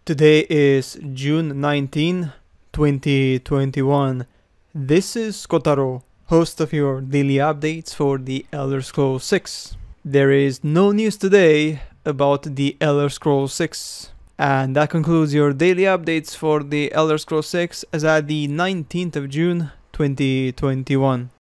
Today is June 19, 2021. This is Kotaro, host of your daily updates for The Elder Scrolls 6. There is no news today about The Elder Scrolls 6. And that concludes your daily updates for The Elder Scrolls 6 as at the 19th of June, 2021.